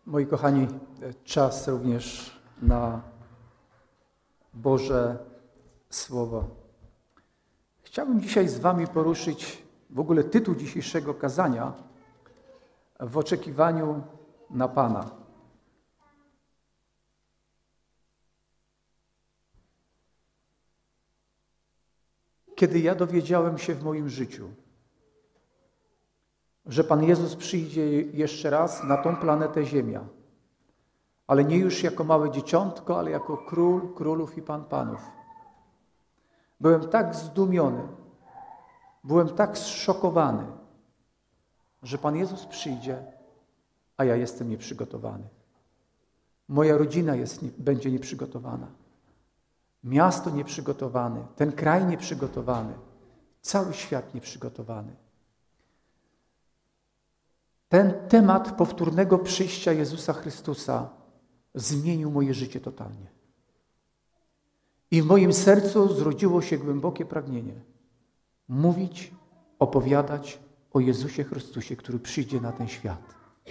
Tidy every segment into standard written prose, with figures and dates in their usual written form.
Moi kochani, czas również na Boże Słowo. Chciałbym dzisiaj z wami poruszyć w ogóle tytuł dzisiejszego kazania w oczekiwaniu na Pana. Kiedy ja dowiedziałem się w moim życiu, że Pan Jezus przyjdzie jeszcze raz na tą planetę Ziemia, ale nie już jako małe dzieciątko, ale jako Król Królów i Pan Panów. Byłem tak zdumiony, byłem tak zszokowany, że Pan Jezus przyjdzie, a ja jestem nieprzygotowany. Moja rodzina będzie nieprzygotowana. Miasto nieprzygotowane, ten kraj nieprzygotowany, cały świat nieprzygotowany. Ten temat powtórnego przyjścia Jezusa Chrystusa zmienił moje życie totalnie. I w moim sercu zrodziło się głębokie pragnienie mówić, opowiadać o Jezusie Chrystusie, który przyjdzie na ten świat.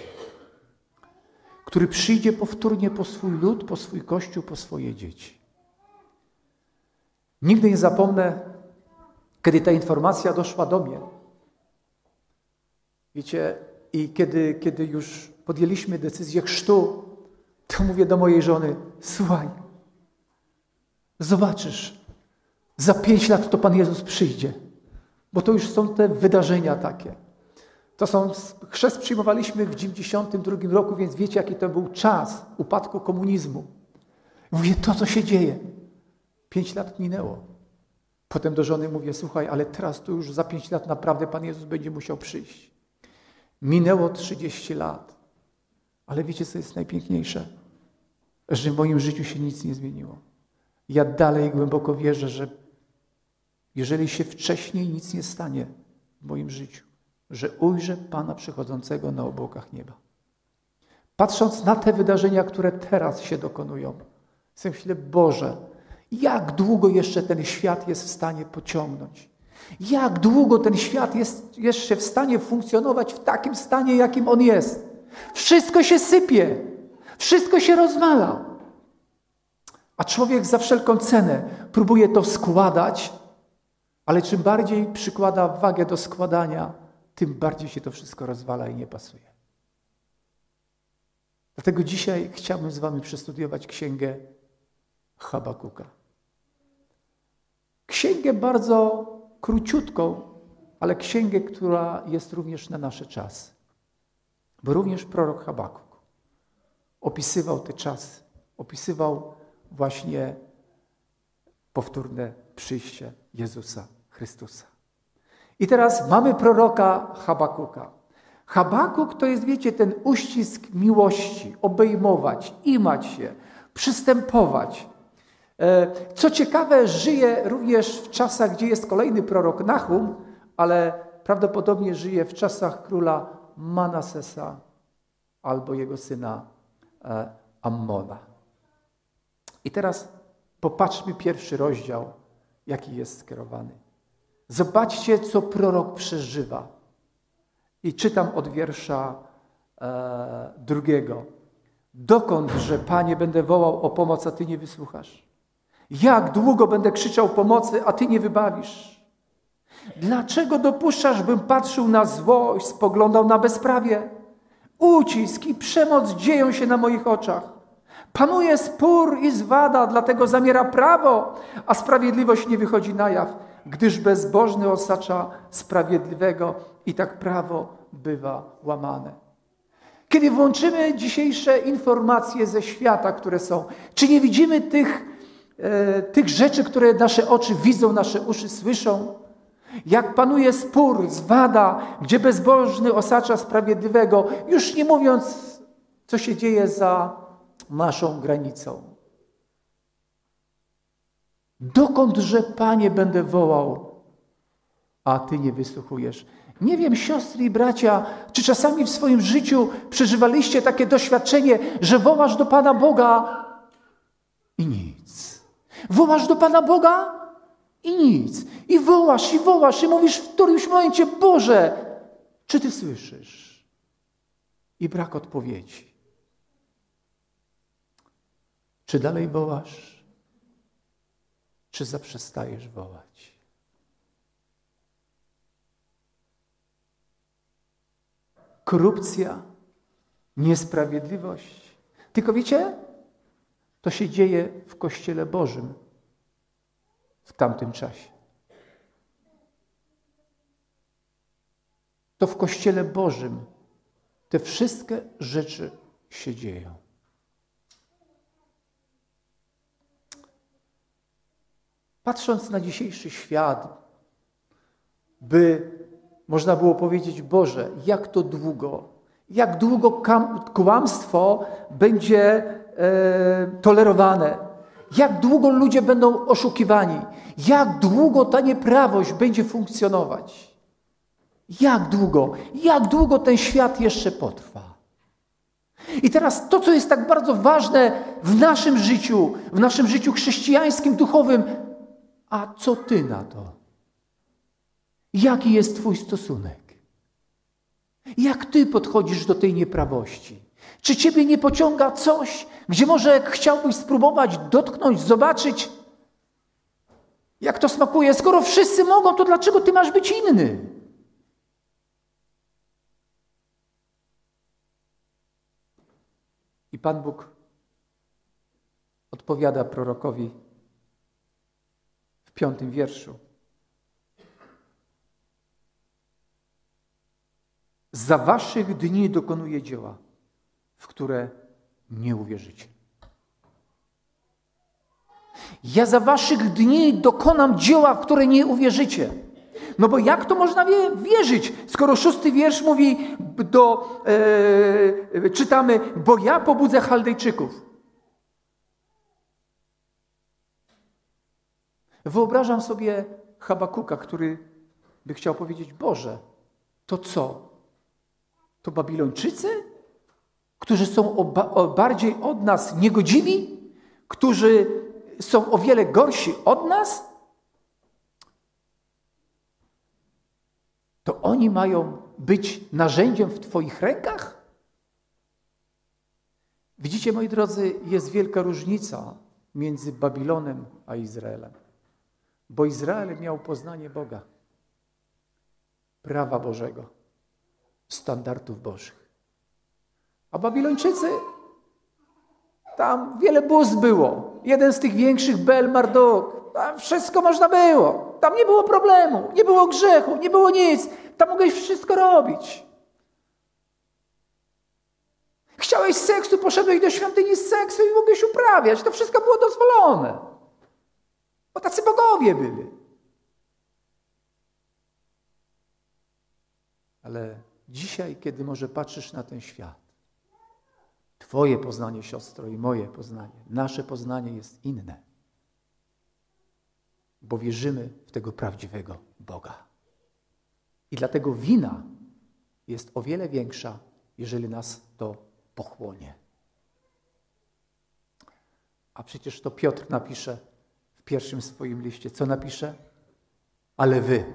Który przyjdzie powtórnie po swój lud, po swój Kościół, po swoje dzieci. Nigdy nie zapomnę, kiedy ta informacja doszła do mnie. Wiecie, i kiedy już podjęliśmy decyzję chrztu, to mówię do mojej żony: słuchaj, zobaczysz, za 5 lat to Pan Jezus przyjdzie, bo to już są te wydarzenia takie. Chrzest przyjmowaliśmy w 92 roku, więc wiecie, jaki to był czas upadku komunizmu. Mówię, to co się dzieje. 5 lat minęło. Potem do żony mówię, słuchaj, ale teraz to już za 5 lat naprawdę Pan Jezus będzie musiał przyjść. Minęło 30 lat. Ale wiecie, co jest najpiękniejsze? Że w moim życiu się nic nie zmieniło. Ja dalej głęboko wierzę, że jeżeli się wcześniej nic nie stanie w moim życiu, że ujrzę Pana przychodzącego na obłokach nieba. Patrząc na te wydarzenia, które teraz się dokonują, sobie myślę, Boże, jak długo jeszcze ten świat jest w stanie pociągnąć? Jak długo ten świat jest jeszcze w stanie funkcjonować w takim stanie, jakim on jest? Wszystko się sypie, wszystko się rozwala. A człowiek za wszelką cenę próbuje to składać, ale czym bardziej przykłada wagę do składania, tym bardziej się to wszystko rozwala i nie pasuje. Dlatego dzisiaj chciałbym z wami przestudiować księgę Habakuka. Księgę bardzo króciutką, ale księgę, która jest również na nasze czasy. Bo również prorok Habakuk opisywał te czasy, opisywał właśnie powtórne przyjście Jezusa Chrystusa. I teraz mamy proroka Habakuka. Habakuk to jest, wiecie, ten uścisk miłości, obejmować, imać się, przystępować. Co ciekawe, żyje również w czasach, gdzie jest kolejny prorok Nahum, ale prawdopodobnie żyje w czasach króla Manasesa albo jego syna Ammona. I teraz popatrzmy pierwszy rozdział, jaki jest skierowany. Zobaczcie, co prorok przeżywa. I czytam od wiersza 2. Dokądże, Panie, będę wołał o pomoc, a Ty nie wysłuchasz? Jak długo będę krzyczał pomocy, a Ty nie wybawisz? Dlaczego dopuszczasz, bym patrzył na złość, spoglądał na bezprawie? Ucisk i przemoc dzieją się na moich oczach. Panuje spór i zwada, dlatego zamiera prawo, a sprawiedliwość nie wychodzi na jaw, gdyż bezbożny osacza sprawiedliwego i tak prawo bywa łamane. Kiedy włączymy dzisiejsze informacje ze świata, które są, czy nie widzimy tych rzeczy, które nasze oczy widzą, nasze uszy słyszą? Jak panuje spór, zwada, gdzie bezbożny osacza sprawiedliwego, już nie mówiąc, co się dzieje za naszą granicą. Dokądże, Panie, będę wołał, a Ty nie wysłuchujesz? Nie wiem, siostry i bracia, czy czasami w swoim życiu przeżywaliście takie doświadczenie, że wołasz do Pana Boga i nic. Wołasz do Pana Boga i nic. I wołasz i mówisz w którymś momencie, Boże, czy Ty słyszysz? I brak odpowiedzi. Czy dalej wołasz? Czy zaprzestajesz wołać? Korupcja, niesprawiedliwość. Tylko wiecie, to się dzieje w Kościele Bożym w tamtym czasie. To w Kościele Bożym te wszystkie rzeczy się dzieją. Patrząc na dzisiejszy świat, by można było powiedzieć, Boże, jak długo kłamstwo będzie tolerowane, jak długo ludzie będą oszukiwani, jak długo ta nieprawość będzie funkcjonować. Jak długo ten świat jeszcze potrwa. I teraz to, co jest tak bardzo ważne w naszym życiu chrześcijańskim, duchowym, a co ty na to? Jaki jest twój stosunek? Jak ty podchodzisz do tej nieprawości? Czy ciebie nie pociąga coś, gdzie może chciałbyś spróbować dotknąć, zobaczyć, jak to smakuje? Skoro wszyscy mogą, to dlaczego ty masz być inny? I Pan Bóg odpowiada prorokowi w 5. wierszu. Za waszych dni dokonuję dzieła, w które nie uwierzycie. Ja za waszych dni dokonam dzieła, w które nie uwierzycie. No bo jak to można wierzyć, skoro 6. wiersz mówi, czytamy, bo ja pobudzę Chaldejczyków. Wyobrażam sobie Habakuka, który by chciał powiedzieć, Boże, to co? To Babilończycy? Którzy są bardziej od nas niegodziwi? Którzy są o wiele gorsi od nas? To oni mają być narzędziem w Twoich rękach? Widzicie, moi drodzy, jest wielka różnica między Babilonem a Izraelem. Bo Izrael miał poznanie Boga, prawa Bożego, standardów Bożych. A Babilończycy, tam wiele bóstw było. Jeden z tych większych, Bel Marduk. Tam wszystko można było. Tam nie było problemu, nie było grzechu, nie było nic. Tam mogłeś wszystko robić. Chciałeś seksu, poszedłeś do świątyni z seksu i mogłeś uprawiać. To wszystko było dozwolone. Bo tacy bogowie byli. Ale dzisiaj, kiedy może patrzysz na ten świat, Twoje poznanie, siostro, i moje poznanie, nasze poznanie jest inne. Bo wierzymy w tego prawdziwego Boga. I dlatego wina jest o wiele większa, jeżeli nas to pochłonie. A przecież to Piotr napisze w pierwszym swoim liście. Co napisze? Ale wy.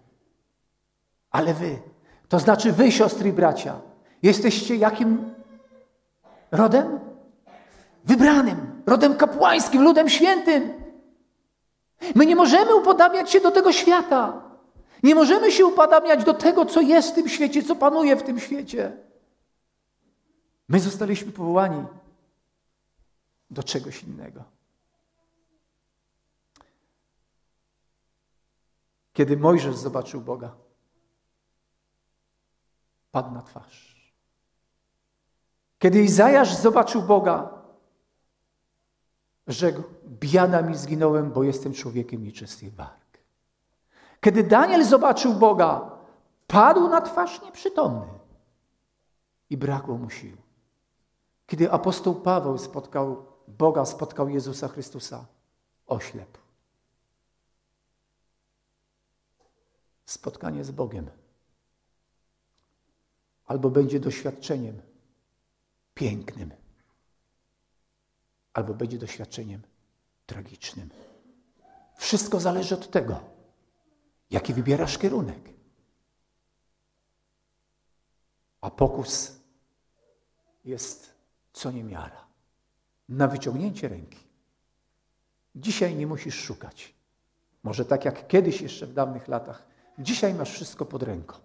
To znaczy wy, siostry i bracia, jesteście jakim rodem? Wybranym, rodem kapłańskim, ludem świętym. My nie możemy upodabniać się do tego świata. Nie możemy się upodabniać do tego, co jest w tym świecie, co panuje w tym świecie. My zostaliśmy powołani do czegoś innego. Kiedy Mojżesz zobaczył Boga, padł na twarz. Kiedy Izajasz zobaczył Boga, rzekł, biada mi, zginąłem, bo jestem człowiekiem nieczystych warg. Kiedy Daniel zobaczył Boga, padł na twarz nieprzytomny i brakło mu sił. Kiedy apostoł Paweł spotkał Boga, spotkał Jezusa Chrystusa, oślepł. Spotkanie z Bogiem albo będzie doświadczeniem pięknym, albo będzie doświadczeniem tragicznym. Wszystko zależy od tego, jaki wybierasz kierunek. A pokus jest co niemiara. na wyciągnięcie ręki. Dzisiaj nie musisz szukać. Może tak jak kiedyś jeszcze w dawnych latach. Dzisiaj masz wszystko pod ręką.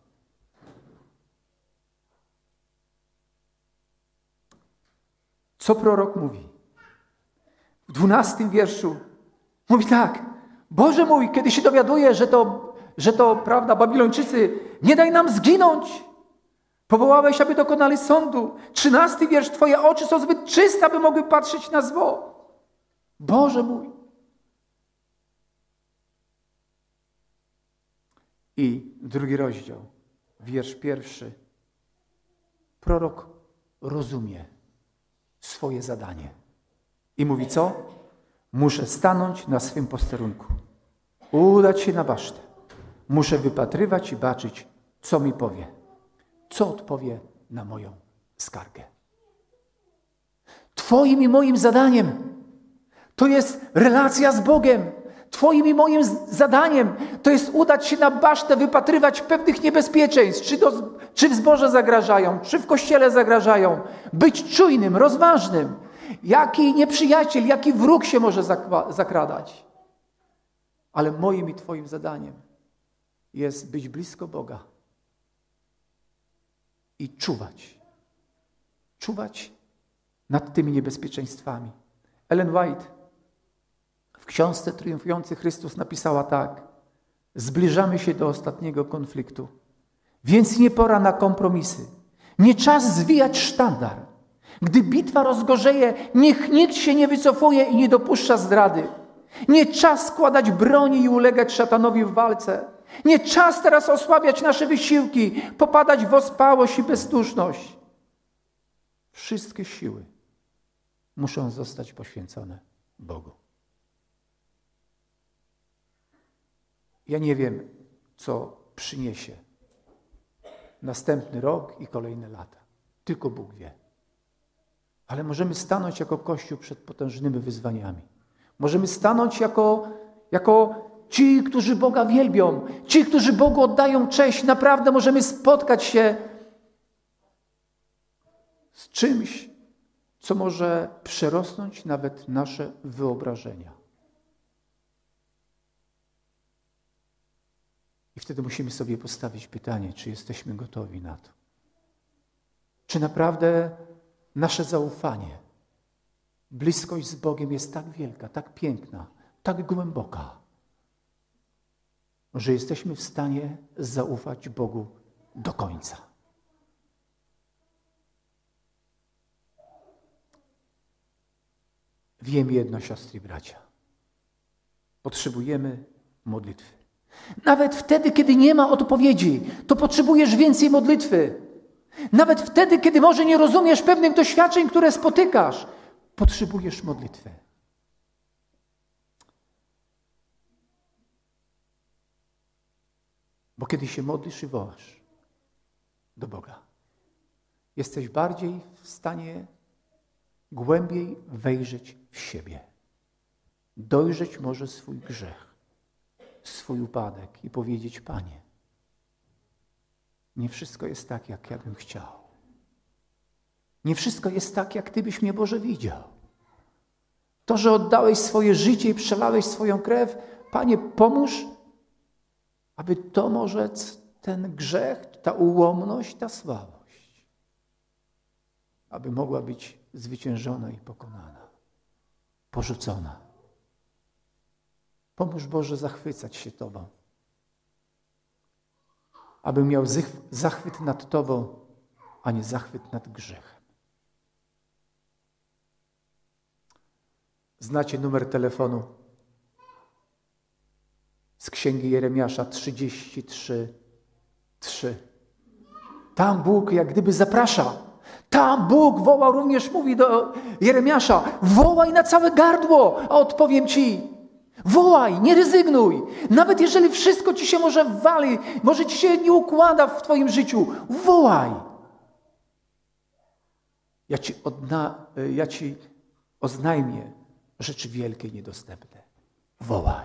Co prorok mówi? W 12 wierszu mówi tak. Boże mój, kiedy się dowiaduję, że to prawda, Babilończycy, nie daj nam zginąć. Powołałeś, aby dokonali sądu. 13 wiersz. Twoje oczy są zbyt czyste, aby mogły patrzeć na zło. Boże mój. I 2 rozdział, wiersz 1. Prorok rozumie swoje zadanie. I mówi co? Muszę stanąć na swym posterunku. Udać się na basztę. Muszę wypatrywać i baczyć, co mi powie. Co odpowie na moją skargę. Twoim i moim zadaniem to jest relacja z Bogiem. Twoim i moim zadaniem to jest udać się na basztę, wypatrywać pewnych niebezpieczeństw, czy w zborze zagrażają, czy w kościele zagrażają. Być czujnym, rozważnym. Jaki nieprzyjaciel, jaki wróg się może zakradać. Ale moim i Twoim zadaniem jest być blisko Boga i czuwać. Czuwać nad tymi niebezpieczeństwami. Ellen White w książce Triumfujący Chrystus napisała tak. Zbliżamy się do ostatniego konfliktu. Więc nie pora na kompromisy. Nie czas zwijać sztandar. Gdy bitwa rozgorzeje, niech nikt się nie wycofuje i nie dopuszcza zdrady. Nie czas składać broni i ulegać szatanowi w walce. Nie czas teraz osłabiać nasze wysiłki, popadać w ospałość i bezduszność. Wszystkie siły muszą zostać poświęcone Bogu. Ja nie wiem, co przyniesie następny rok i kolejne lata. Tylko Bóg wie. Ale możemy stanąć jako Kościół przed potężnymi wyzwaniami. Możemy stanąć jako ci, którzy Boga wielbią, ci, którzy Bogu oddają cześć. Naprawdę możemy spotkać się z czymś, co może przerosnąć nawet nasze wyobrażenia. I wtedy musimy sobie postawić pytanie, czy jesteśmy gotowi na to. Czy naprawdę nasze zaufanie, bliskość z Bogiem jest tak wielka, tak piękna, tak głęboka, że jesteśmy w stanie zaufać Bogu do końca. Wiem jedno, siostry i bracia. Potrzebujemy modlitwy. Nawet wtedy, kiedy nie ma odpowiedzi, to potrzebujesz więcej modlitwy. Nawet wtedy, kiedy może nie rozumiesz pewnych doświadczeń, które spotykasz, potrzebujesz modlitwy. Bo kiedy się modlisz i wołasz do Boga, jesteś bardziej w stanie głębiej wejrzeć w siebie. Dojrzeć może swój grzech, swój upadek i powiedzieć: Panie, nie wszystko jest tak, jak ja bym chciał. Nie wszystko jest tak, jak Ty byś mnie, Boże, widział. To, że oddałeś swoje życie i przelałeś swoją krew, Panie, pomóż, aby to może ten grzech, ta ułomność, ta słabość, aby mogła być zwyciężona i pokonana, porzucona. Pomóż, Boże, zachwycać się Tobą, abym miał zachwyt nad Tobą, a nie zachwyt nad grzechem. Znacie numer telefonu z Księgi Jeremiasza 33:3. Tam Bóg jak gdyby zaprasza. Tam Bóg wołał, również mówi do Jeremiasza: wołaj na całe gardło, a odpowiem Ci. Wołaj, nie rezygnuj. Nawet jeżeli wszystko Ci się może wali, może Ci się nie układa w Twoim życiu, wołaj. Ja Ci oznajmię rzeczy wielkie i niedostępne. Wołaj.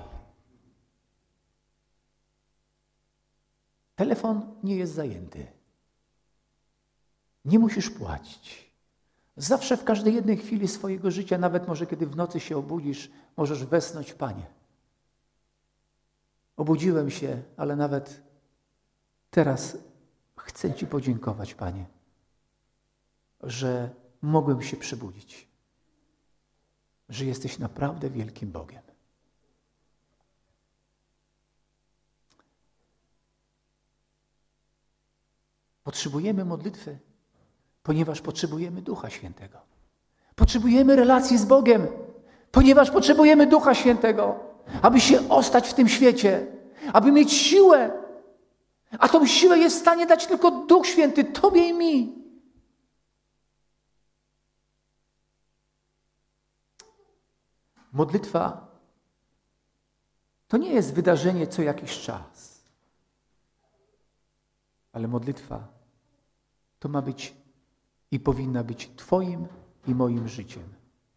Telefon nie jest zajęty. Nie musisz płacić. Zawsze w każdej jednej chwili swojego życia, nawet może kiedy w nocy się obudzisz, możesz westchnąć: Panie, obudziłem się, ale nawet teraz chcę Ci podziękować, Panie, że mogłem się przebudzić, że jesteś naprawdę wielkim Bogiem. Potrzebujemy modlitwy, ponieważ potrzebujemy Ducha Świętego. Potrzebujemy relacji z Bogiem, ponieważ potrzebujemy Ducha Świętego, aby się ostać w tym świecie, aby mieć siłę. A tą siłę jest w stanie dać tylko Duch Święty Tobie i mi. Modlitwa to nie jest wydarzenie co jakiś czas, ale modlitwa to ma być i powinna być Twoim i moim życiem.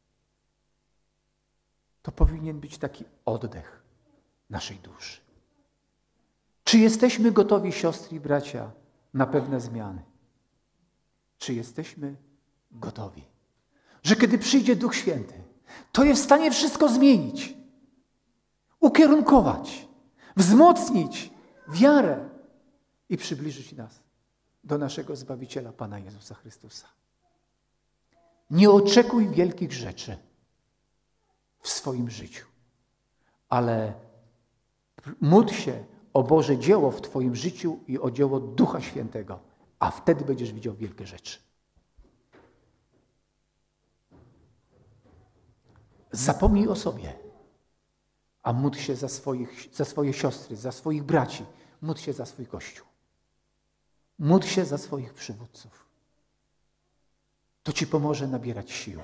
To powinien być taki oddech naszej duszy. Czy jesteśmy gotowi, siostry i bracia, na pewne zmiany? Czy jesteśmy gotowi, że kiedy przyjdzie Duch Święty, to jest w stanie wszystko zmienić, ukierunkować, wzmocnić wiarę i przybliżyć nas do naszego Zbawiciela, Pana Jezusa Chrystusa. Nie oczekuj wielkich rzeczy w swoim życiu, ale módl się o Boże dzieło w Twoim życiu i o dzieło Ducha Świętego, a wtedy będziesz widział wielkie rzeczy. Zapomnij o sobie, a módl się za swoje siostry, za swoich braci, módl się za swój Kościół. Módl się za swoich przywódców. To Ci pomoże nabierać sił.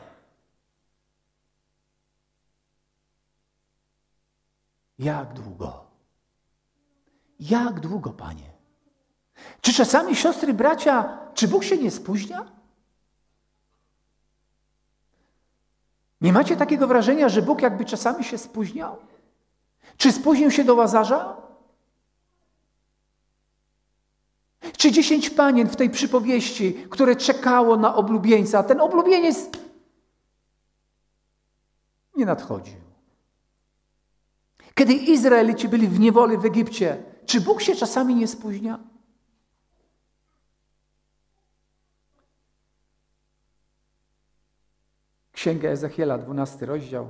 Jak długo? Jak długo, Panie? Czy czasami, siostry, bracia, czy Bóg się nie spóźnia? Nie macie takiego wrażenia, że Bóg jakby czasami się spóźniał? Czy spóźnił się do Łazarza? Czy 10 panien w tej przypowieści, które czekało na oblubieńca, a ten oblubieniec nie nadchodził? Kiedy Izraelici byli w niewoli w Egipcie, czy Bóg się czasami nie spóźnia? Księga Ezechiela, 12 rozdział.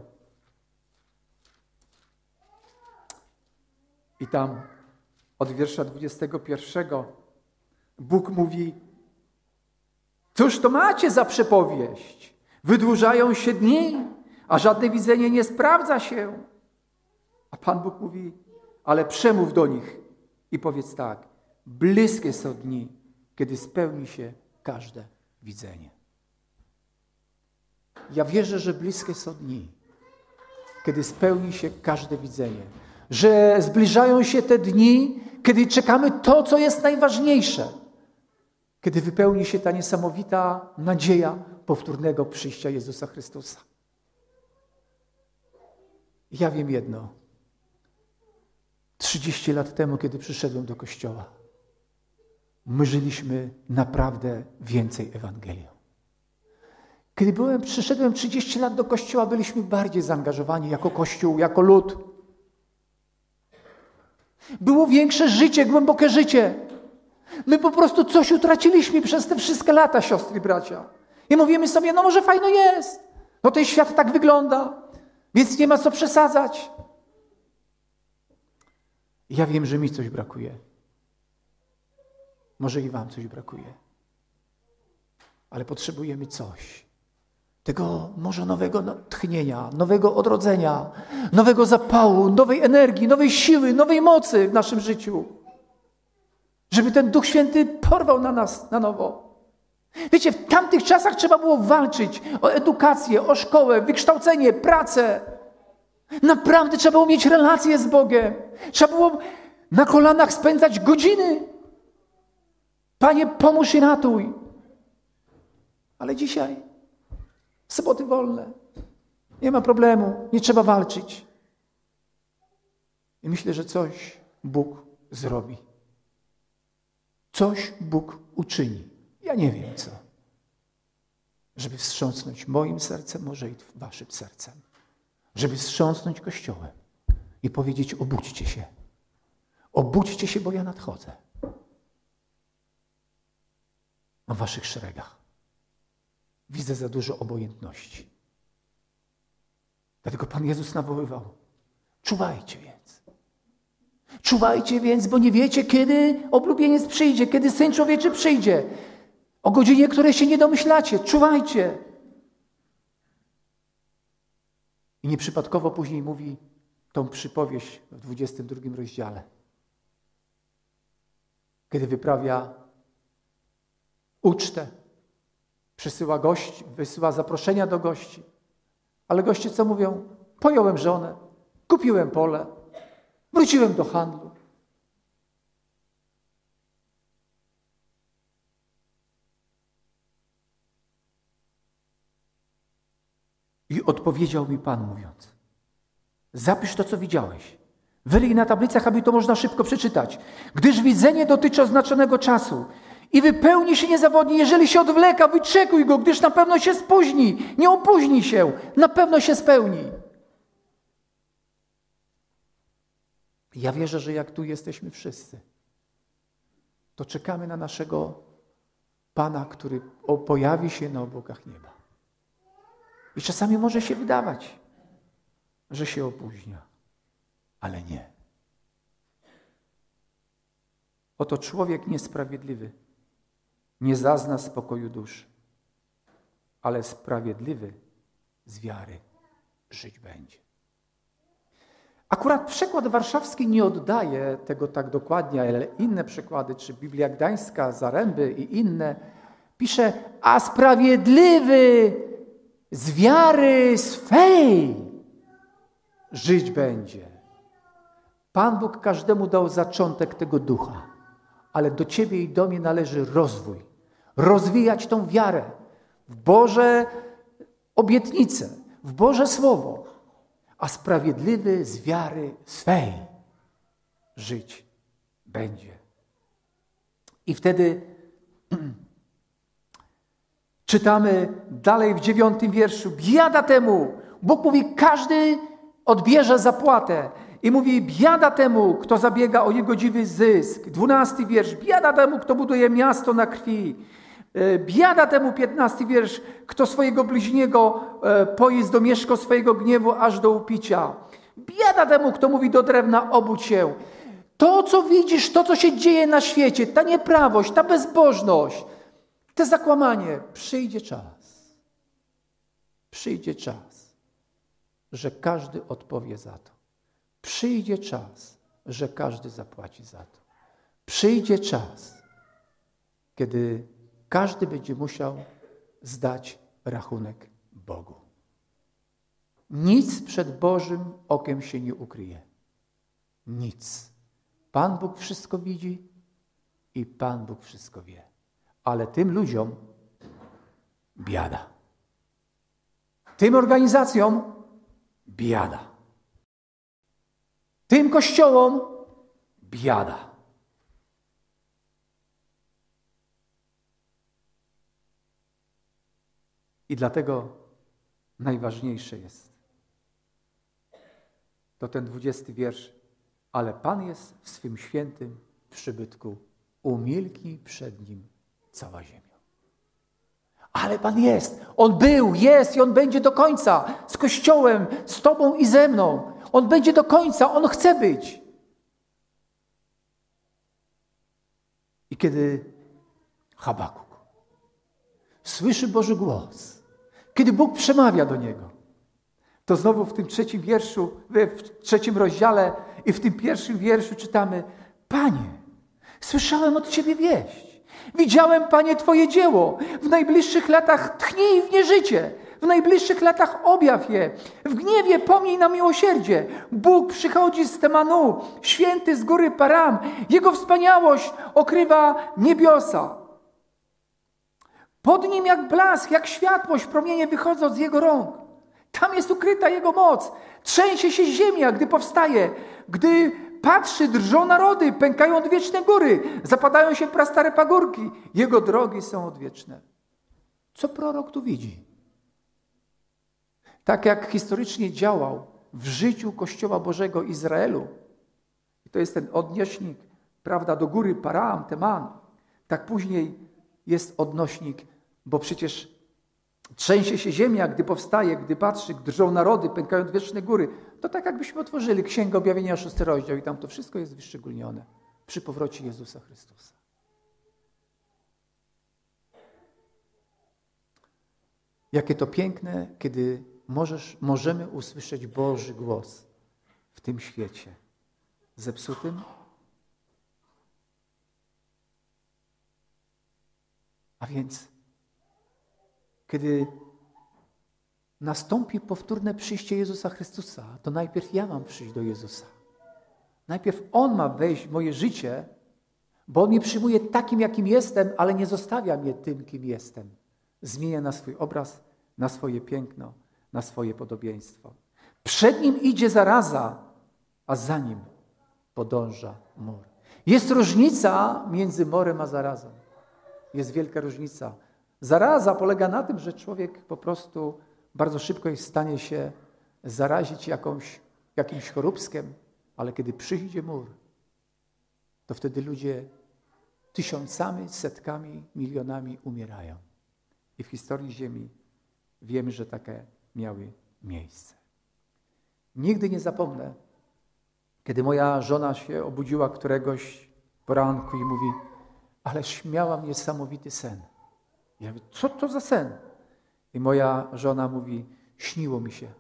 I tam od wiersza 21 Bóg mówi: cóż to macie za przepowiedź? Wydłużają się dni, a żadne widzenie nie sprawdza się. A Pan Bóg mówi: ale przemów do nich i powiedz tak: bliskie są dni, kiedy spełni się każde widzenie. Ja wierzę, że bliskie są dni, kiedy spełni się każde widzenie. Że zbliżają się te dni, kiedy czekamy to, co jest najważniejsze. Kiedy wypełni się ta niesamowita nadzieja powtórnego przyjścia Jezusa Chrystusa. Ja wiem jedno. 30 lat temu, kiedy przyszedłem do Kościoła, my żyliśmy naprawdę więcej Ewangelią. Kiedy przyszedłem 30 lat do Kościoła, byliśmy bardziej zaangażowani jako Kościół, jako lud. Było większe życie, głębokie życie. My po prostu coś utraciliśmy przez te wszystkie lata, siostry i bracia. I mówimy sobie: no może fajno jest. No ten świat tak wygląda, więc nie ma co przesadzać. Ja wiem, że mi coś brakuje. Może i wam coś brakuje. Ale potrzebujemy coś. Tego może nowego natchnienia, nowego odrodzenia, nowego zapału, nowej energii, nowej siły, nowej mocy w naszym życiu. Żeby ten Duch Święty porwał na nas na nowo. Wiecie, w tamtych czasach trzeba było walczyć o edukację, o szkołę, wykształcenie, pracę. Naprawdę trzeba było mieć relacje z Bogiem. Trzeba było na kolanach spędzać godziny. Panie, pomóż i ratuj. Ale dzisiaj soboty wolne. Nie ma problemu. Nie trzeba walczyć. I myślę, że coś Bóg zrobi. Coś Bóg uczyni. Ja nie wiem co. żeby wstrząsnąć moim sercem, może i waszym sercem. Żeby wstrząsnąć Kościołem i powiedzieć: obudźcie się. Obudźcie się, bo ja nadchodzę. A w waszych szeregach widzę za dużo obojętności. Dlatego Pan Jezus nawoływał: czuwajcie więc. Czuwajcie więc, bo nie wiecie, kiedy oblubieniec przyjdzie, kiedy Syn Człowieczy przyjdzie. O godzinie, której się nie domyślacie. Czuwajcie. I nieprzypadkowo później mówi tą przypowieść w 22 rozdziale. Kiedy wyprawia ucztę, przysyła gości, wysyła zaproszenia do gości. Ale goście co mówią? Pojąłem żonę, kupiłem pole, wróciłem do handlu. I odpowiedział mi Pan, mówiąc: zapisz to, co widziałeś. Wyryj na tablicach, aby to można szybko przeczytać. Gdyż widzenie dotyczy oznaczonego czasu i wypełni się niezawodnie. Jeżeli się odwleka, wyczekuj go, gdyż na pewno się spóźni. Nie opóźni się, na pewno się spełni. Ja wierzę, że jak tu jesteśmy wszyscy, to czekamy na naszego Pana, który pojawi się na obłokach nieba. I czasami może się wydawać, że się opóźnia, ale nie. Oto człowiek niesprawiedliwy nie zazna spokoju duszy, ale sprawiedliwy z wiary żyć będzie. Akurat przekład warszawski nie oddaje tego tak dokładnie, ale inne przekłady, czy Biblia Gdańska, Zaręby i inne, pisze: a sprawiedliwy z wiary swej żyć będzie. Pan Bóg każdemu dał zaczątek tego ducha, ale do ciebie i do mnie należy rozwój. Rozwijać tą wiarę w Boże obietnice, w Boże Słowo. A sprawiedliwy z wiary swej żyć będzie. I wtedy czytamy dalej w 9 wierszu: biada temu, Bóg mówi, każdy odbierze zapłatę. I mówi: biada temu, kto zabiega o niegodziwy zysk. 12 wiersz: biada temu, kto buduje miasto na krwi. Biada temu, 15 wiersz, kto swojego bliźniego poi z domieszko swojego gniewu aż do upicia. Biada temu, kto mówi do drewna: obudź się. To, co widzisz, to, co się dzieje na świecie, ta nieprawość, ta bezbożność, to zakłamanie, przyjdzie czas. Przyjdzie czas, że każdy odpowie za to. Przyjdzie czas, że każdy zapłaci za to. Przyjdzie czas, kiedy każdy będzie musiał zdać rachunek Bogu. Nic przed Bożym okiem się nie ukryje. Nic. Pan Bóg wszystko widzi i Pan Bóg wszystko wie. Ale tym ludziom biada. Tym organizacjom biada. Tym kościołom biada. I dlatego najważniejsze jest to ten 20 wiersz. Ale Pan jest w swym świętym przybytku. Umilknij przed Nim cała ziemia. Ale Pan jest. On był, jest i On będzie do końca. Z Kościołem, z Tobą i ze mną. On będzie do końca. On chce być. I kiedy Habakuk słyszy Boży głos, kiedy Bóg przemawia do niego, to znowu w tym 3 wierszu, w 3 rozdziale i w tym 1 wierszu czytamy: Panie, słyszałem od Ciebie wieść. Widziałem, Panie, Twoje dzieło. W najbliższych latach tchnij w nie życie. W najbliższych latach objaw je. W gniewie pomnij na miłosierdzie. Bóg przychodzi z Temanu, święty z góry Param. Jego wspaniałość okrywa niebiosa. Pod nim jak blask, jak światłość, promienie wychodzą z Jego rąk. Tam jest ukryta Jego moc. Trzęsie się ziemia, gdy powstaje. Gdy patrzy, drżą narody, pękają odwieczne góry. Zapadają się prastare pagórki. Jego drogi są odwieczne. Co prorok tu widzi? Tak jak historycznie działał w życiu Kościoła Bożego Izraelu, i to jest ten odnośnik, prawda, do góry Paraam, Teman, tak później jest odnośnik, bo przecież trzęsie się ziemia, gdy powstaje, gdy patrzy, drżą narody, pękają wieczne góry. To tak jakbyśmy otworzyli Księgę Objawienia, 6 rozdział i tam to wszystko jest wyszczególnione przy powrocie Jezusa Chrystusa. Jakie to piękne, kiedy możemy usłyszeć Boży głos w tym świecie zepsutym. A więc, kiedy nastąpi powtórne przyjście Jezusa Chrystusa, to najpierw ja mam przyjść do Jezusa. Najpierw On ma wejść w moje życie, bo On mnie przyjmuje takim, jakim jestem, ale nie zostawia mnie tym, kim jestem. Zmienia na swój obraz, na swoje piękno, na swoje podobieństwo. Przed Nim idzie zaraza, a za Nim podąża mor. Jest różnica między morem a zarazą. Jest wielka różnica. Zaraza polega na tym, że człowiek po prostu bardzo szybko jest w stanie się zarazić jakimś choróbskiem, ale kiedy przyjdzie mór, to wtedy ludzie tysiącami, setkami, milionami umierają. I w historii Ziemi wiemy, że takie miały miejsce. Nigdy nie zapomnę, kiedy moja żona się obudziła któregoś poranku i mówi: ależ miałam niesamowity sen. Ja mówię: co to za sen? I moja żona mówi: śniło mi się,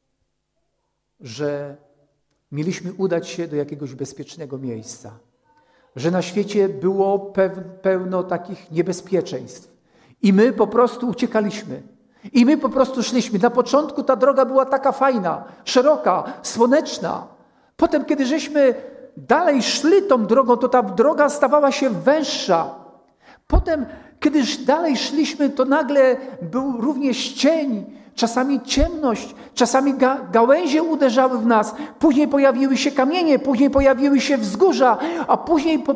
że mieliśmy udać się do jakiegoś bezpiecznego miejsca, że na świecie było pełno takich niebezpieczeństw i my po prostu uciekaliśmy. I my po prostu szliśmy. Na początku ta droga była taka fajna, szeroka, słoneczna. Potem, kiedy żeśmy dalej szli tą drogą, to ta droga stawała się węższa. Potem, kiedy dalej szliśmy, to nagle był również cień, czasami ciemność, czasami gałęzie uderzały w nas. Później pojawiły się kamienie, później pojawiły się wzgórza, a później po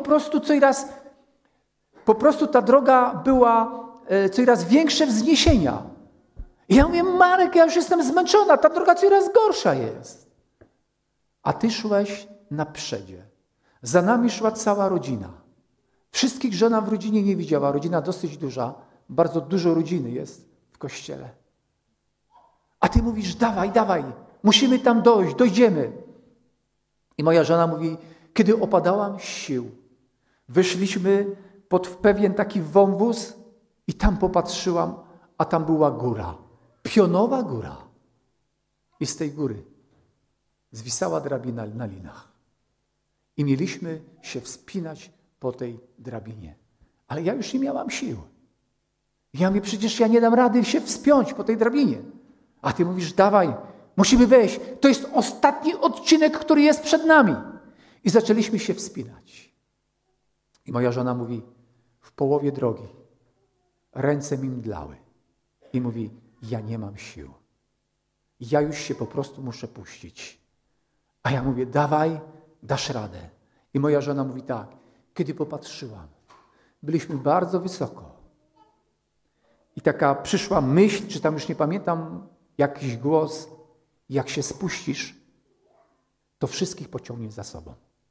prostu ta droga była coraz większe wzniesienia. I ja mówię: Marek, ja już jestem zmęczona, ta droga coraz gorsza jest. A ty szłeś na przodzie. Za nami szła cała rodzina. Wszystkich żona w rodzinie nie widziała. Rodzina dosyć duża. Bardzo dużo rodziny jest w kościele. A ty mówisz: dawaj, dawaj, musimy tam dojść, dojdziemy. I moja żona mówi: kiedy opadałam sił, wyszliśmy pod pewien taki wąwóz i tam popatrzyłam, a tam była góra. Pionowa góra. I z tej góry zwisała drabina na linach. I mieliśmy się wspinać po tej drabinie. Ale ja już nie miałam sił. Ja mówię: przecież ja nie dam rady się wspiąć po tej drabinie. A ty mówisz: dawaj, musimy wejść. To jest ostatni odcinek, który jest przed nami. I zaczęliśmy się wspinać. I moja żona mówi: w połowie drogi ręce mi mdlały. I mówi: ja nie mam sił. Ja już się po prostu muszę puścić. A ja mówię: dawaj, dasz radę. I moja żona mówi tak: kiedy popatrzyłam, byliśmy bardzo wysoko. I taka przyszła myśl, czy tam już nie pamiętam, jakiś głos: jak się spuścisz, to wszystkich pociągnie za sobą.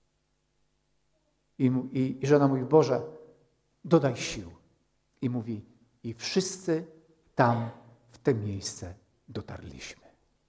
I żona mówi: Boże, dodaj sił. I mówi: i wszyscy tam, w to miejsce dotarliśmy.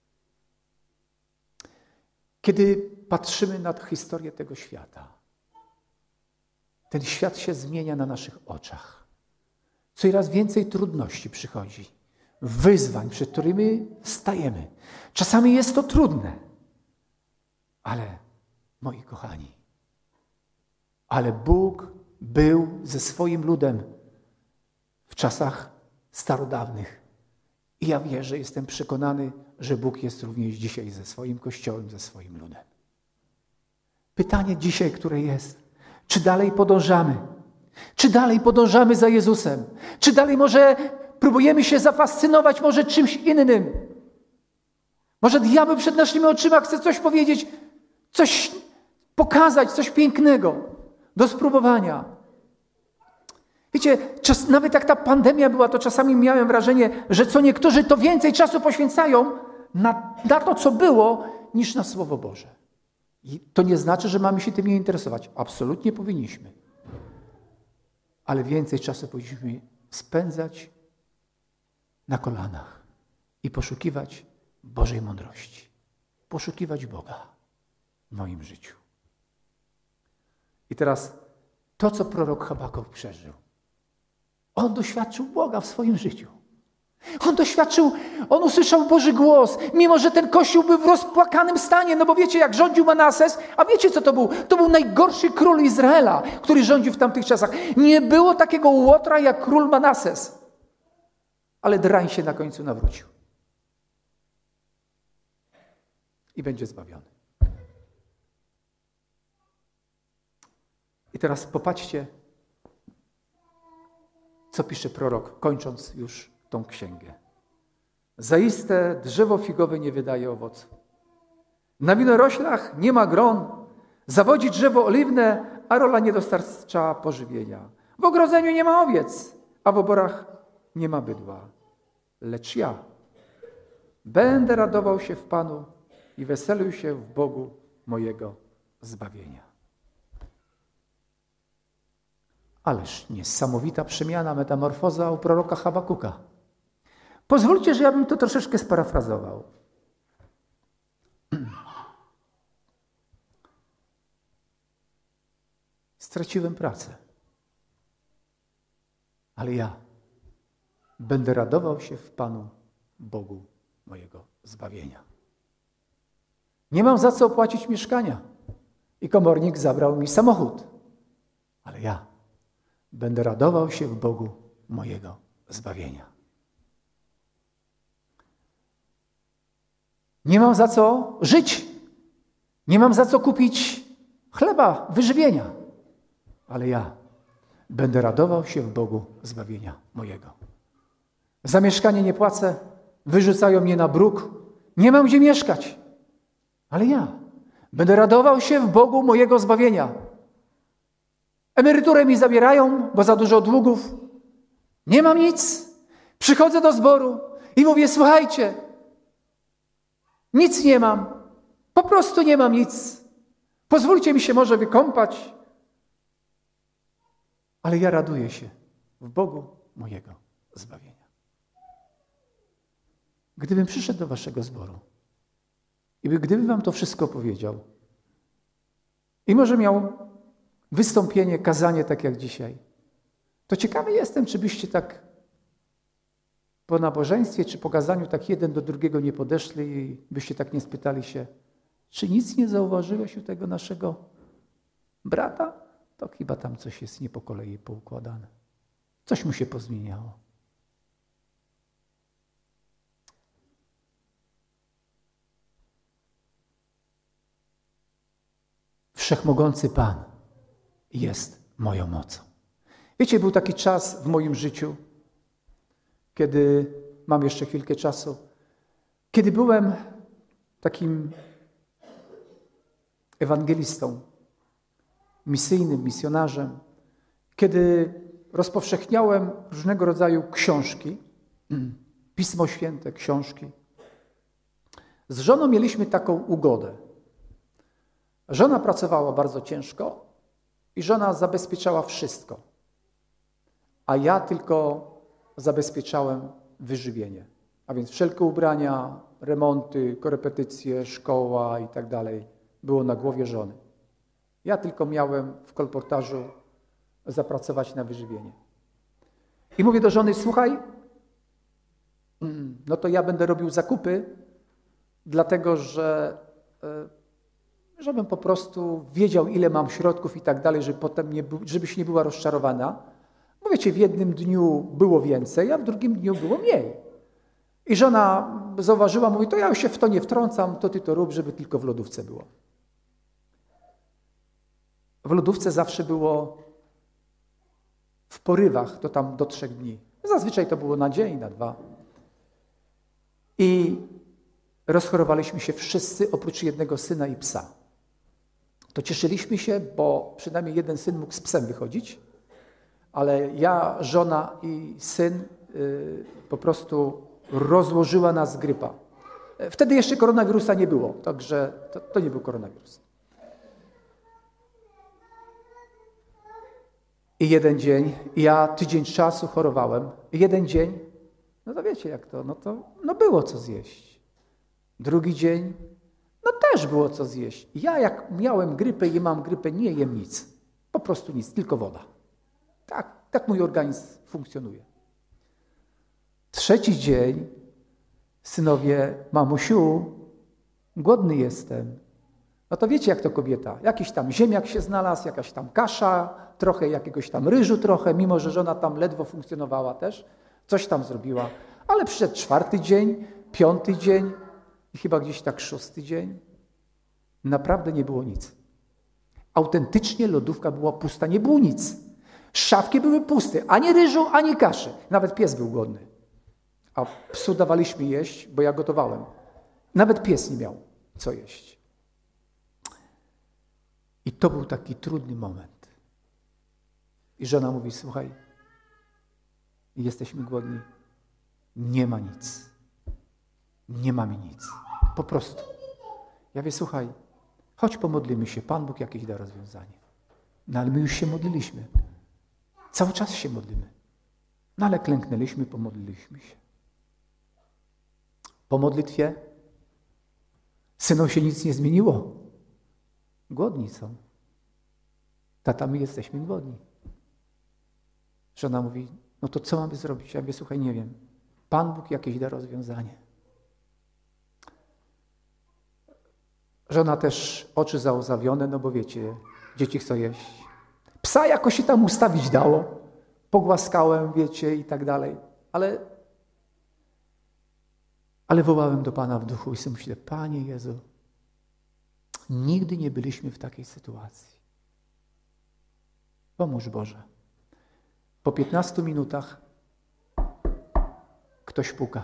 Kiedy patrzymy na historię tego świata, ten świat się zmienia na naszych oczach. Coraz więcej trudności przychodzi, wyzwań, przed którymi stajemy. Czasami jest to trudne, ale moi kochani, ale Bóg był ze swoim ludem w czasach starodawnych. I ja wierzę, jestem przekonany, że Bóg jest również dzisiaj ze swoim Kościołem, ze swoim ludem. Pytanie dzisiaj, które jest: czy dalej podążamy? Czy dalej podążamy za Jezusem? Czy dalej może próbujemy się zafascynować może czymś innym? Może diabeł przed naszymi oczyma chce coś powiedzieć, coś pokazać, coś pięknego do spróbowania. Wiecie, nawet jak ta pandemia była, to czasami miałem wrażenie, że co niektórzy to więcej czasu poświęcają na to, co było, niż na Słowo Boże. I to nie znaczy, że mamy się tym nie interesować. Absolutnie powinniśmy. Ale więcej czasu powinniśmy spędzać na kolanach i poszukiwać Bożej mądrości. Poszukiwać Boga w moim życiu. I teraz to, co prorok Habakuk przeżył. On doświadczył Boga w swoim życiu. On usłyszał Boży głos, mimo że ten Kościół był w rozpłakanym stanie, no bo wiecie, jak rządził Manases, a wiecie, co to był? To był najgorszy król Izraela, który rządził w tamtych czasach. Nie było takiego łotra jak król Manases. Ale drań się na końcu nawrócił. I będzie zbawiony. I teraz popatrzcie, co pisze prorok, kończąc już tą księgę. Zaiste drzewo figowe nie wydaje owocu. Na winoroślach nie ma gron. Zawodzi drzewo oliwne, a rola nie dostarcza pożywienia. W ogrodzeniu nie ma owiec, a w oborach nie ma bydła. Lecz ja będę radował się w Panu i weselił się w Bogu mojego zbawienia. Ależ niesamowita przemiana, metamorfoza u proroka Habakuka. Pozwólcie, że ja bym to troszeczkę sparafrazował. Straciłem pracę, ale ja będę radował się w Panu Bogu mojego zbawienia. Nie mam za co opłacić mieszkania i komornik zabrał mi samochód, ale ja będę radował się w Bogu mojego zbawienia. Nie mam za co żyć. Nie mam za co kupić chleba, wyżywienia. Ale ja będę radował się w Bogu zbawienia mojego. Za mieszkanie nie płacę. Wyrzucają mnie na bruk. Nie mam gdzie mieszkać. Ale ja będę radował się w Bogu mojego zbawienia. Emeryturę mi zabierają, bo za dużo długów. Nie mam nic. Przychodzę do zboru i mówię, słuchajcie, nic nie mam. Po prostu nie mam nic. Pozwólcie mi się może wykąpać. Ale ja raduję się w Bogu mojego zbawienia. Gdybym przyszedł do waszego zboru i gdybym wam to wszystko powiedział i może miał wystąpienie, kazanie tak jak dzisiaj, to ciekawy jestem, czy byście tak po nabożeństwie, czy po kazaniu tak jeden do drugiego nie podeszli i byście tak nie spytali się, czy nic nie zauważyłeś u tego naszego brata? To chyba tam coś jest nie po kolei poukładane. Coś mu się pozmieniało. Wszechmogący Pan jest moją mocą. Wiecie, był taki czas w moim życiu, kiedy, mam jeszcze chwilkę czasu, kiedy byłem takim ewangelistą, misyjnym, misjonarzem, kiedy rozpowszechniałem różnego rodzaju książki, Pismo Święte, książki. Z żoną mieliśmy taką ugodę. Żona pracowała bardzo ciężko i żona zabezpieczała wszystko, a ja tylko zabezpieczałem wyżywienie. A więc wszelkie ubrania, remonty, korepetycje, szkoła i tak dalej było na głowie żony. Ja tylko miałem w kolportażu zapracować na wyżywienie. I mówię do żony, słuchaj, no to ja będę robił zakupy, dlatego że żebym po prostu wiedział, ile mam środków i tak dalej, żeby potem żebyś nie była rozczarowana. Bo wiecie, w jednym dniu było więcej, a w drugim dniu było mniej. I żona zauważyła, mówi, to ja się w to nie wtrącam, to ty to rób, żeby tylko w lodówce było. W lodówce zawsze było w porywach, to tam do 3 dni. Zazwyczaj to było na dzień, na 2. I rozchorowaliśmy się wszyscy, oprócz jednego syna i psa. To cieszyliśmy się, bo przynajmniej jeden syn mógł z psem wychodzić, ale ja, żona i syn po prostu rozłożyła nas grypa. Wtedy jeszcze koronawirusa nie było, także to nie był koronawirus. I jeden dzień, ja tydzień czasu chorowałem, jeden dzień, no to wiecie jak to, no było co zjeść. Drugi dzień, no też było co zjeść. Ja jak miałem grypę i mam grypę, nie jem nic. Po prostu nic, tylko woda. Tak mój organizm funkcjonuje. Trzeci dzień, synowie, mamusiu, głodny jestem. No to wiecie jak to kobieta. Jakiś tam ziemniak się znalazł, jakaś tam kasza, trochę jakiegoś tam ryżu trochę, mimo że żona tam ledwo funkcjonowała też. Coś tam zrobiła. Ale przyszedł 4. dzień, 5. dzień i chyba gdzieś tak 6. dzień. Naprawdę nie było nic. Autentycznie lodówka była pusta, nie było nic. Szafki były puste, ani ryżu, ani kaszy. Nawet pies był głodny. A psu dawaliśmy jeść, bo ja gotowałem. Nawet pies nie miał co jeść. I to był taki trudny moment. I żona mówi, słuchaj, jesteśmy głodni. Nie ma nic. Nie mamy nic. Po prostu. Ja mówię, słuchaj, chodź pomodlimy się, Pan Bóg jakieś da rozwiązanie. No ale my już się modliliśmy. Cały czas się modlimy. No ale klęknęliśmy, pomodliliśmy się. Po modlitwie synom się nic nie zmieniło. Głodni są. Tata, my jesteśmy głodni. Żona mówi, no to co mamy zrobić? Ja mówię, słuchaj, nie wiem. Pan Bóg jakieś da rozwiązanie. Żona też oczy załzawione, no bo wiecie, dzieci chcą jeść. Psa jakoś się tam ustawić dało. Pogłaskałem, wiecie, i tak dalej. Ale wołałem do Pana w duchu i sobie myślę, Panie Jezu, nigdy nie byliśmy w takiej sytuacji. Pomóż Boże. Po 15 minutach ktoś puka.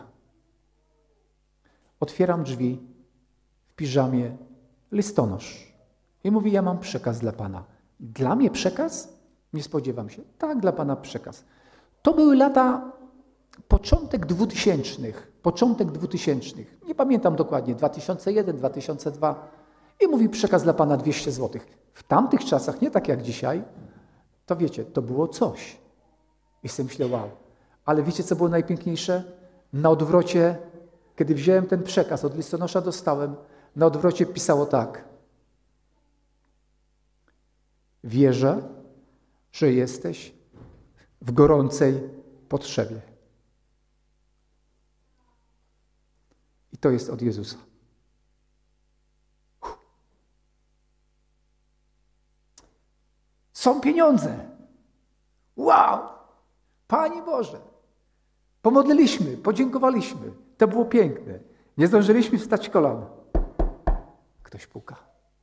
Otwieram drzwi w piżamie, listonosz. I mówi, ja mam przekaz dla Pana. Dla mnie przekaz? Nie spodziewam się. Tak, dla Pana przekaz. To były lata początek 2000. Nie pamiętam dokładnie, 2001, 2002. I mówi, przekaz dla Pana 200 zł. W tamtych czasach, nie tak jak dzisiaj, to wiecie, to było coś. I sobie myślę, wow. Ale wiecie, co było najpiękniejsze? Na odwrocie, kiedy wziąłem ten przekaz, od listonosza dostałem, na odwrocie pisało tak. Wierzę, że jesteś w gorącej potrzebie. I to jest od Jezusa. Są pieniądze. Wow! Panie Boże! Pomodliliśmy, podziękowaliśmy. To było piękne. Nie zdążyliśmy wstać kolan. Ktoś puka.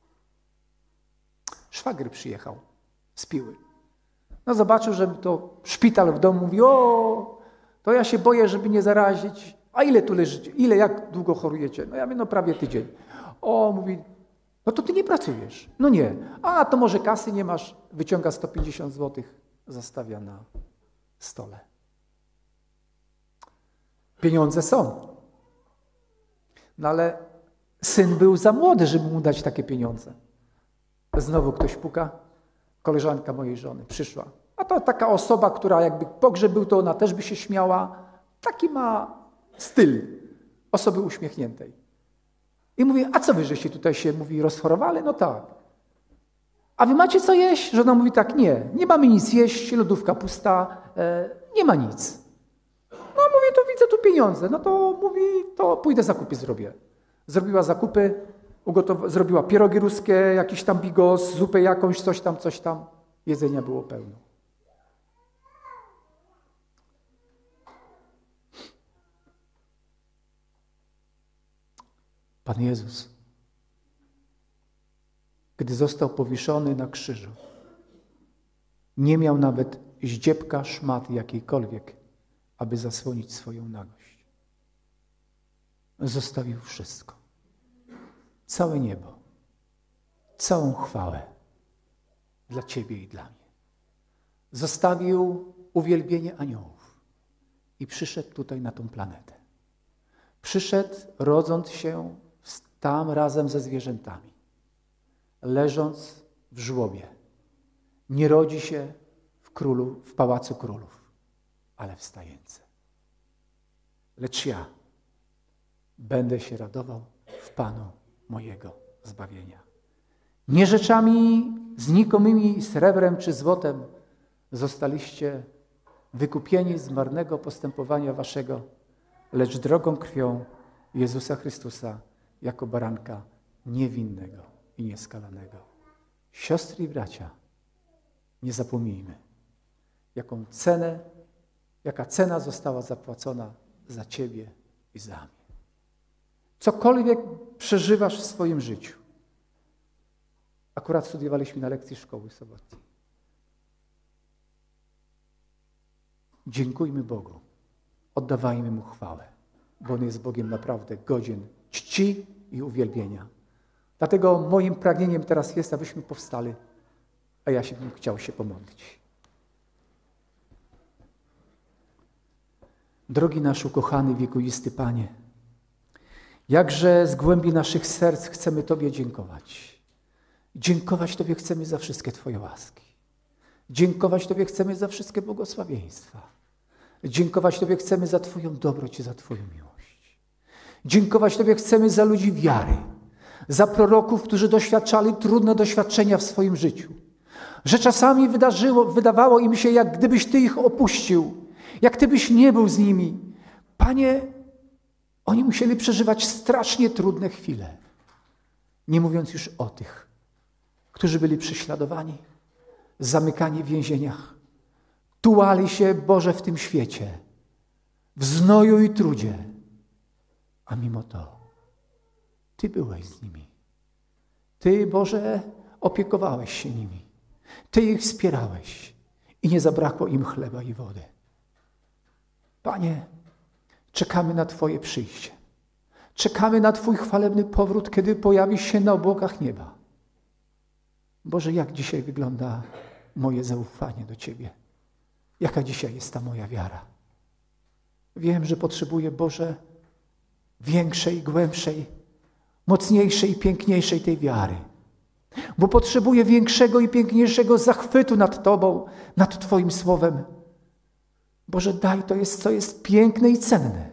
Szwagier przyjechał z Piły. No zobaczył, że to szpital w domu. Mówi, o, to ja się boję, żeby nie zarazić. A ile tu leżycie? Jak długo chorujecie? No ja mówię, no prawie tydzień. O, mówi, no to ty nie pracujesz. No nie. A, to może kasy nie masz. Wyciąga 150 zł, zostawia na stole. Pieniądze są. No ale syn był za młody, żeby mu dać takie pieniądze. Znowu ktoś puka. Koleżanka mojej żony przyszła. A to taka osoba, która jakby pogrzeb był, to ona też by się śmiała. Taki ma styl osoby uśmiechniętej. I mówi, a co wy, żeście tutaj się, mówi, rozchorowali? No tak. A wy macie co jeść? Żona mówi tak, nie mamy nic jeść, lodówka pusta, nie ma nic. No mówi, to widzę tu pieniądze. No to mówi, to pójdę zakupy zrobię. Zrobiła zakupy, zrobiła pierogi ruskie, jakiś tam bigos, zupę jakąś, coś tam. Jedzenia było pełno. Pan Jezus, gdy został powieszony na krzyżu, nie miał nawet zdziepka szmaty jakiejkolwiek, aby zasłonić swoją nagość. Zostawił wszystko. Całe niebo, całą chwałę dla Ciebie i dla mnie. zostawił uwielbienie aniołów i przyszedł tutaj na tą planetę. Przyszedł, rodząc się tam razem ze zwierzętami, leżąc w żłobie. Nie rodzi się w pałacu królów, ale w stajence. Lecz ja będę się radował w Panu mojego zbawienia. Nie rzeczami znikomymi, srebrem czy złotem zostaliście wykupieni z marnego postępowania waszego, lecz drogą krwią Jezusa Chrystusa jako baranka niewinnego i nieskalanego. Siostry i bracia, nie zapomnijmy, jaka cena została zapłacona za ciebie i za mnie. Cokolwiek przeżywasz w swoim życiu. Akurat studiowaliśmy na lekcji szkoły sobotniej. Dziękujmy Bogu, oddawajmy Mu chwałę, bo On jest Bogiem naprawdę godzien czci i uwielbienia. Dlatego moim pragnieniem teraz jest, abyśmy powstali, a ja bym chciał się pomodlić. Drogi nasz ukochany, wiekuisty Panie, jakże z głębi naszych serc chcemy Tobie dziękować. Dziękować Tobie chcemy za wszystkie Twoje łaski. Dziękować Tobie chcemy za wszystkie błogosławieństwa. Dziękować Tobie chcemy za Twoją dobroć i za Twoją miłość. Dziękować Tobie chcemy za ludzi wiary, za proroków, którzy doświadczali trudne doświadczenia w swoim życiu. Że czasami wydawało im się, jak gdybyś Ty ich opuścił, jak Ty byś nie był z nimi. Panie, oni musieli przeżywać strasznie trudne chwile. Nie mówiąc już o tych, którzy byli prześladowani, zamykani w więzieniach, tułali się, Boże, w tym świecie, w znoju i trudzie. A mimo to Ty byłeś z nimi. Ty, Boże, opiekowałeś się nimi. Ty ich wspierałeś i nie zabrakło im chleba i wody. Panie, czekamy na Twoje przyjście. Czekamy na Twój chwalebny powrót, kiedy pojawisz się na obłokach nieba. Boże, jak dzisiaj wygląda moje zaufanie do Ciebie? Jaka dzisiaj jest ta moja wiara? Wiem, że potrzebuję, Boże, większej, głębszej, mocniejszej i piękniejszej tej wiary. Bo potrzebuję większego i piękniejszego zachwytu nad Tobą, nad Twoim Słowem. Boże, daj to jest, co jest piękne i cenne.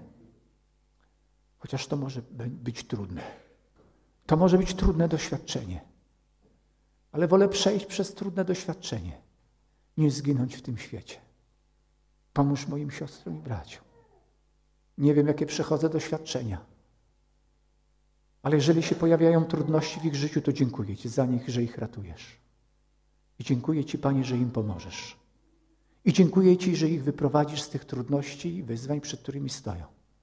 Chociaż to może być trudne. To może być trudne doświadczenie. Ale wolę przejść przez trudne doświadczenie, niż zginąć w tym świecie. Pomóż moim siostrom i braciom. Nie wiem, jakie przechodzę doświadczenia. Ale jeżeli się pojawiają trudności w ich życiu, to dziękuję Ci za nich, że ich ratujesz. I dziękuję Ci, Panie, że im pomożesz. I dziękuję Ci, że ich wyprowadzisz z tych trudności i wyzwań, przed którymi stoją.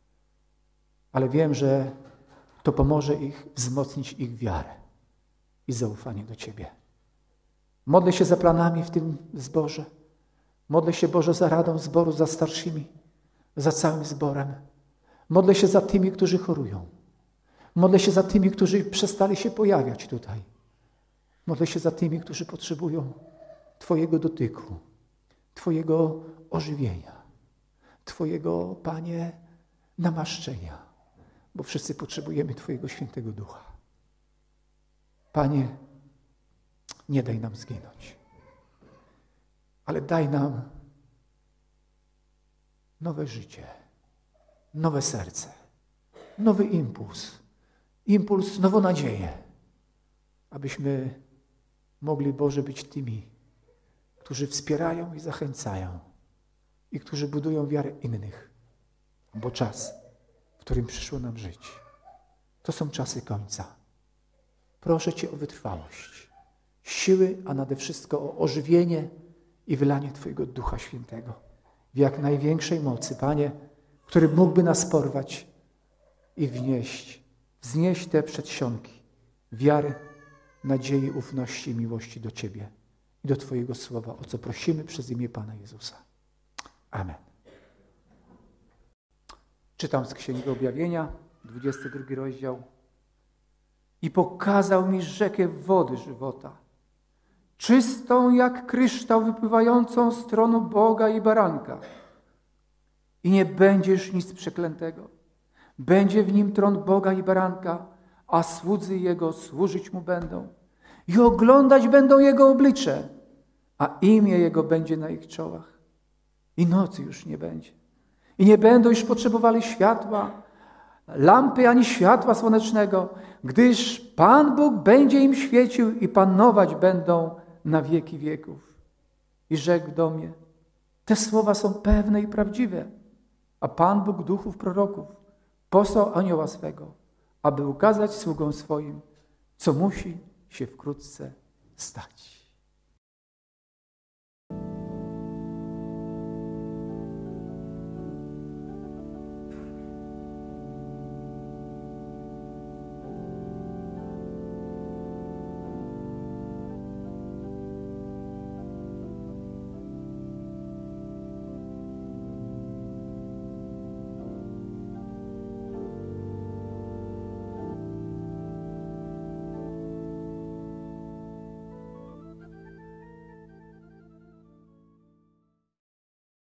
Ale wiem, że to pomoże ich wzmocnić ich wiarę i zaufanie do Ciebie. Modlę się za planami w tym zborze. Modlę się, Boże, za radą zboru, za starszymi, za całym zborem. Modlę się za tymi, którzy chorują. Modlę się za tymi, którzy przestali się pojawiać tutaj. Modlę się za tymi, którzy potrzebują Twojego dotyku, Twojego ożywienia, Twojego, Panie, namaszczenia, bo wszyscy potrzebujemy Twojego Świętego Ducha. Panie, nie daj nam zginąć, ale daj nam nowe życie, nowe serce, nowy impuls, nową nadzieję, abyśmy mogli, Boże, być tymi, którzy wspierają i zachęcają i którzy budują wiarę innych, bo czas, w którym przyszło nam żyć, to są czasy końca. Proszę Cię o wytrwałość, siły, a nade wszystko o ożywienie i wylanie Twojego Ducha Świętego w jak największej mocy, Panie, który mógłby nas porwać i wznieść te przedsionki wiary, nadziei, ufności i miłości do Ciebie i do Twojego Słowa, o co prosimy przez imię Pana Jezusa. Amen. Czytam z Księgi Objawienia, 22 rozdział. I pokazał mi rzekę wody żywota, czystą jak kryształ, wypływającą z tronu Boga i Baranka. I nie będziesz nic przeklętego. Będzie w nim tron Boga i Baranka, a słudzy Jego służyć Mu będą. I oglądać będą Jego oblicze, a imię Jego będzie na ich czołach. I nocy już nie będzie. I nie będą już potrzebowali światła, lampy ani światła słonecznego, gdyż Pan Bóg będzie im świecił i panować będą na wieki wieków. I rzekł do mnie, te słowa są pewne i prawdziwe. A Pan Bóg duchów proroków posłał anioła swego, aby ukazać sługom swoim, co musi się wkrótce stać.